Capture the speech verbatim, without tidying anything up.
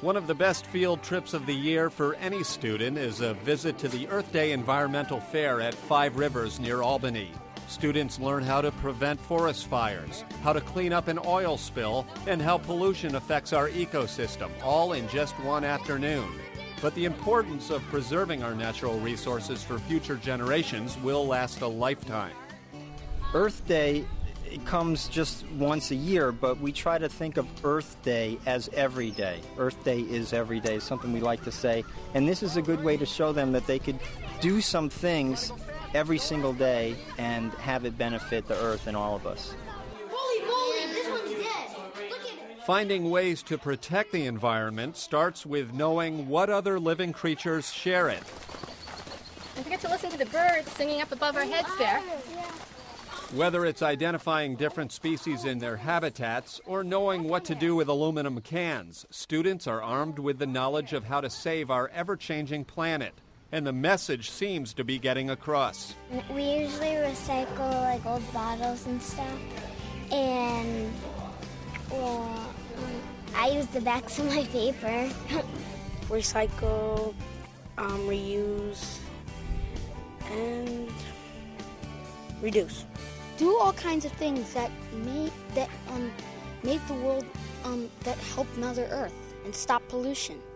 One of the best field trips of the year for any student is a visit to the Earth Day Environmental Fair at Five Rivers near Albany. Students learn how to prevent forest fires, how to clean up an oil spill, and how pollution affects our ecosystem, all in just one afternoon. But the importance of preserving our natural resources for future generations will last a lifetime. Earth Day it comes just once a year, but we try to think of Earth Day as every day. Earth Day is every day, something we like to say. And this is a good way to show them that they could do some things every single day and have it benefit the Earth and all of us. Holy moly, this one's dead. Look at it. Finding ways to protect the environment starts with knowing what other living creatures share it. Don't forget to listen to the birds singing up above our heads there. Whether it's identifying different species in their habitats or knowing what to do with aluminum cans, students are armed with the knowledge of how to save our ever-changing planet. And the message seems to be getting across. We usually recycle like old bottles and stuff. And, well, I use the backs of my paper. Recycle, um, reuse, and reduce. Do all kinds of things that make that um make the world um that help Mother Earth and stop pollution.